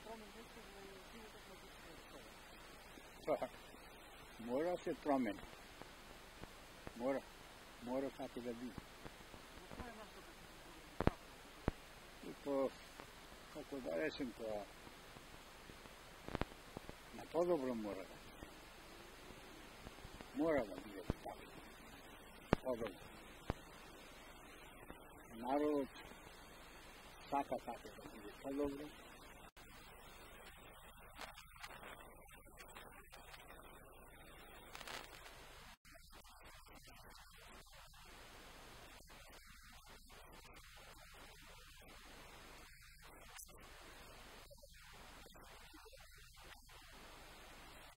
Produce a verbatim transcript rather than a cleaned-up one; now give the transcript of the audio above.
Mora se promeni. Mora. Mora tako da bi. I to, kako da rečem, to na podobro mora da. Mora da bude tako. Podobro. Narod svaka tako da bude podobro.